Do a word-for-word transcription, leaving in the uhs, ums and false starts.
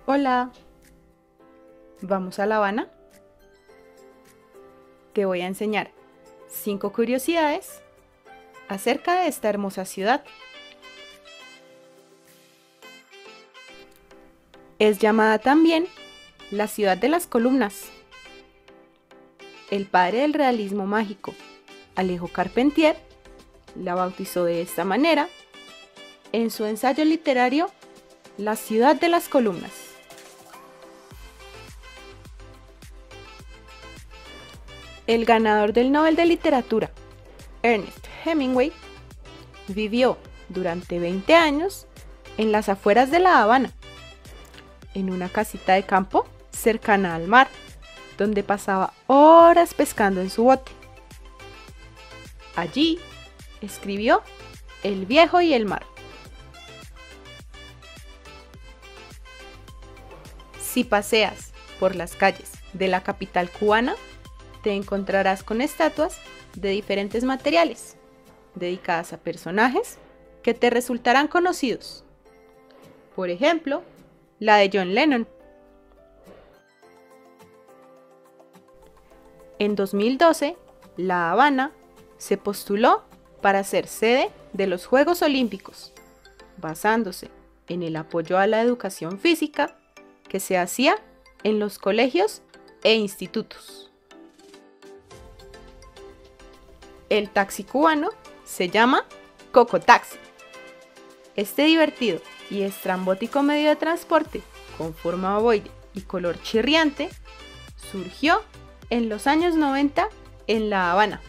Hola, ¿vamos a La Habana? Te voy a enseñar cinco curiosidades acerca de esta hermosa ciudad. Es llamada también la ciudad de las columnas. El padre del realismo mágico, Alejo Carpentier, la bautizó de esta manera en su ensayo literario La ciudad de las columnas. El ganador del Nobel de Literatura, Ernest Hemingway, vivió durante veinte años en las afueras de La Habana, en una casita de campo cercana al mar, donde pasaba horas pescando en su bote. Allí escribió El viejo y el mar. Si paseas por las calles de la capital cubana, te encontrarás con estatuas de diferentes materiales, dedicadas a personajes que te resultarán conocidos. Por ejemplo, la de John Lennon. En dos mil doce, La Habana se postuló para ser sede de los Juegos Olímpicos, basándose en el apoyo a la educación física que se hacía en los colegios e institutos. El taxi cubano se llama Cocotaxi. Este divertido y estrambótico medio de transporte con forma ovoide y color chirriante surgió en los años noventa en La Habana.